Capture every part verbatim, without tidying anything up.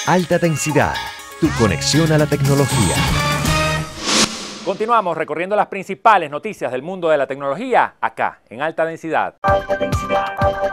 Alta densidad, tu conexión a la tecnología. Continuamos recorriendo las principales noticias del mundo de la tecnología acá, en Alta Densidad. Alta Densidad.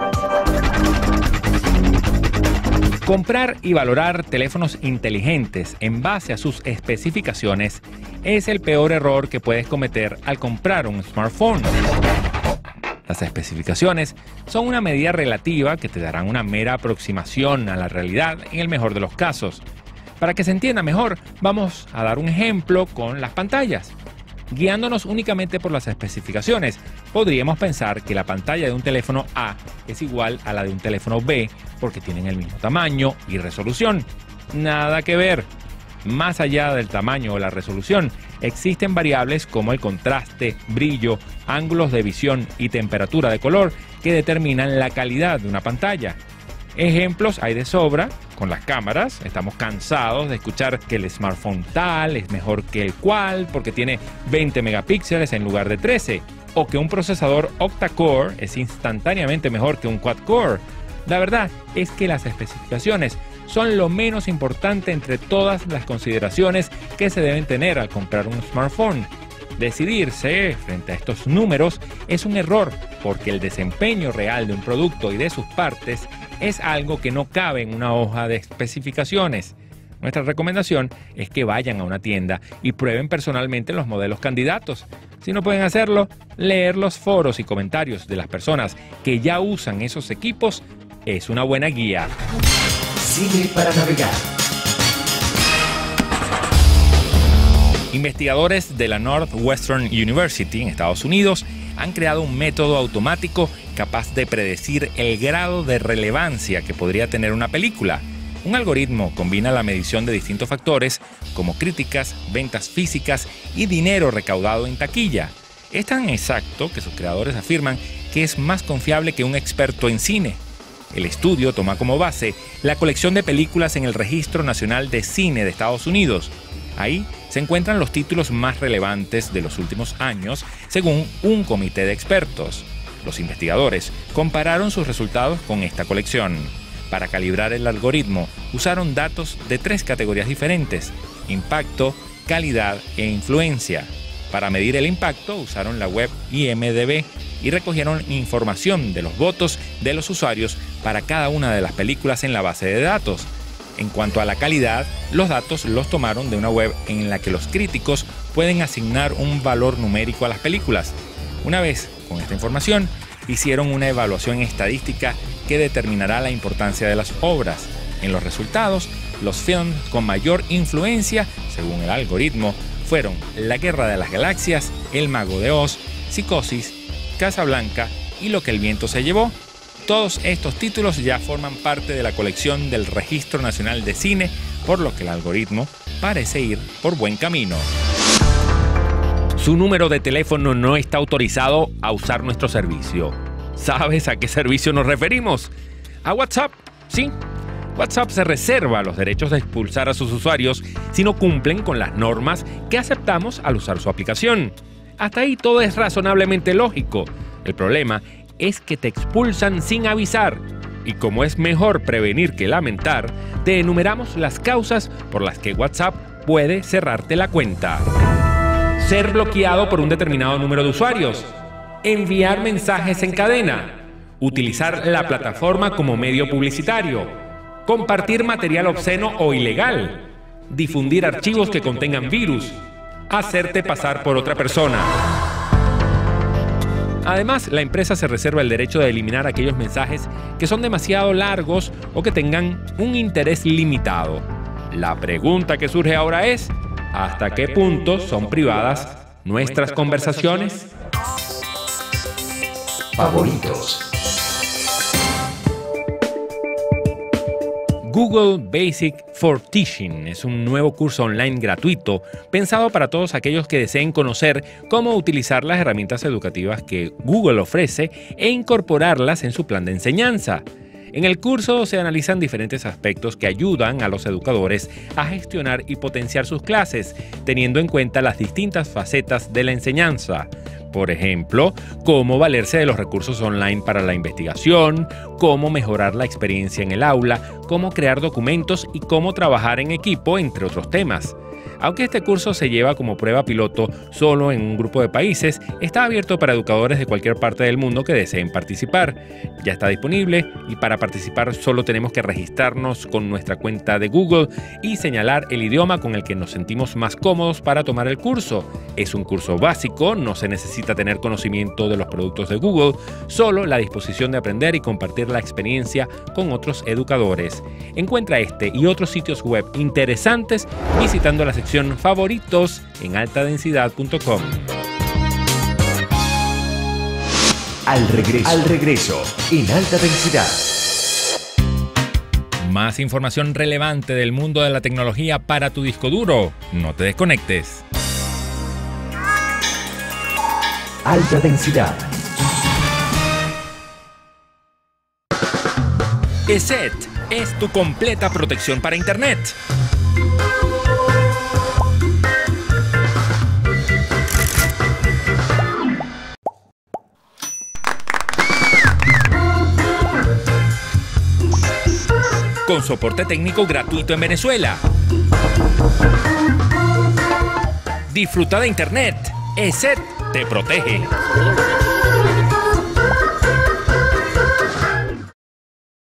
Comprar y valorar teléfonos inteligentes en base a sus especificaciones es el peor error que puedes cometer al comprar un smartphone. Las especificaciones son una medida relativa que te darán una mera aproximación a la realidad en el mejor de los casos. Para que se entienda mejor, vamos a dar un ejemplo con las pantallas. Guiándonos únicamente por las especificaciones, podríamos pensar que la pantalla de un teléfono A es igual a la de un teléfono B porque tienen el mismo tamaño y resolución. Nada que ver. Más allá del tamaño o la resolución, existen variables como el contraste, brillo, ángulos de visión y temperatura de color que determinan la calidad de una pantalla. Ejemplos hay de sobra. Con las cámaras, estamos cansados de escuchar que el smartphone tal es mejor que el cual porque tiene veinte megapíxeles en lugar de trece, o que un procesador octa-core es instantáneamente mejor que un quad-core. La verdad es que las especificaciones son lo menos importante entre todas las consideraciones que se deben tener al comprar un smartphone. Decidirse frente a estos números es un error porque el desempeño real de un producto y de sus partes es algo que no cabe en una hoja de especificaciones. Nuestra recomendación es que vayan a una tienda y prueben personalmente los modelos candidatos. Si no pueden hacerlo, leer los foros y comentarios de las personas que ya usan esos equipos es una buena guía. Sigue para navegar. Investigadores de la Northwestern University en Estados Unidos han creado un método automático capaz de predecir el grado de relevancia que podría tener una película. Un algoritmo combina la medición de distintos factores como críticas, ventas físicas y dinero recaudado en taquilla. Es tan exacto que sus creadores afirman que es más confiable que un experto en cine. El estudio toma como base la colección de películas en el Registro Nacional de Cine de Estados Unidos. Ahí se encuentran los títulos más relevantes de los últimos años, según un comité de expertos. Los investigadores compararon sus resultados con esta colección. Para calibrar el algoritmo, usaron datos de tres categorías diferentes: impacto, calidad e influencia. Para medir el impacto, usaron la web I M D B y recogieron información de los votos de los usuarios para cada una de las películas en la base de datos. En cuanto a la calidad, los datos los tomaron de una web en la que los críticos pueden asignar un valor numérico a las películas. Una vez con esta información, hicieron una evaluación estadística que determinará la importancia de las obras. En los resultados, los films con mayor influencia, según el algoritmo, fueron La Guerra de las Galaxias, El Mago de Oz, Psicosis, Casablanca y Lo que el viento se llevó. Todos estos títulos ya forman parte de la colección del Registro Nacional de Cine, por lo que el algoritmo parece ir por buen camino. Su número de teléfono no está autorizado a usar nuestro servicio. ¿Sabes a qué servicio nos referimos? ¿A WhatsApp? Sí. WhatsApp se reserva los derechos de expulsar a sus usuarios si no cumplen con las normas que aceptamos al usar su aplicación. Hasta ahí todo es razonablemente lógico. El problema es que te expulsan sin avisar. Y como es mejor prevenir que lamentar, te enumeramos las causas por las que WhatsApp puede cerrarte la cuenta. Ser bloqueado por un determinado número de usuarios. Enviar mensajes en cadena. Utilizar la plataforma como medio publicitario. Compartir material obsceno o ilegal. Difundir archivos que contengan virus. Hacerte pasar por otra persona. Además, la empresa se reserva el derecho de eliminar aquellos mensajes que son demasiado largos o que tengan un interés limitado. La pregunta que surge ahora es, ¿hasta qué punto son privadas nuestras conversaciones? Favoritos. Google Basic for Teaching es un nuevo curso online gratuito pensado para todos aquellos que deseen conocer cómo utilizar las herramientas educativas que Google ofrece e incorporarlas en su plan de enseñanza. En el curso se analizan diferentes aspectos que ayudan a los educadores a gestionar y potenciar sus clases, teniendo en cuenta las distintas facetas de la enseñanza. Por ejemplo, cómo valerse de los recursos online para la investigación, cómo mejorar la experiencia en el aula, cómo crear documentos y cómo trabajar en equipo, entre otros temas. Aunque este curso se lleva como prueba piloto solo en un grupo de países, está abierto para educadores de cualquier parte del mundo que deseen participar. Ya está disponible y para participar solo tenemos que registrarnos con nuestra cuenta de Google y señalar el idioma con el que nos sentimos más cómodos para tomar el curso. Es un curso básico, no se necesita tener conocimiento de los productos de Google, solo la disposición de aprender y compartir la experiencia con otros educadores. Encuentra este y otros sitios web interesantes visitando la sección favoritos en alta densidad punto com. Al regreso, al regreso, en alta densidad. Más información relevante del mundo de la tecnología para tu disco duro. No te desconectes. Alta densidad. ESET es tu completa protección para Internet. Con soporte técnico gratuito en Venezuela. Disfruta de Internet. ESET te protege.